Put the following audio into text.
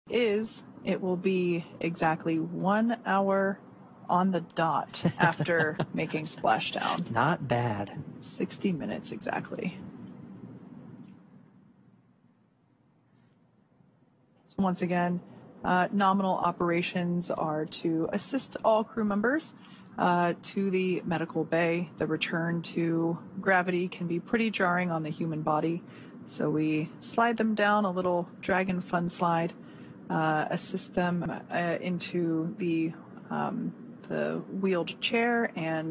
It will be exactly 1 hour on the dot after making splashdown. Not bad. 60 minutes exactly. So once again, nominal operations are to assist all crew members to the medical bay. The return to gravity can be pretty jarring on the human body, so we slide them down a little dragon fun slide, assist them into the wheeled chair, and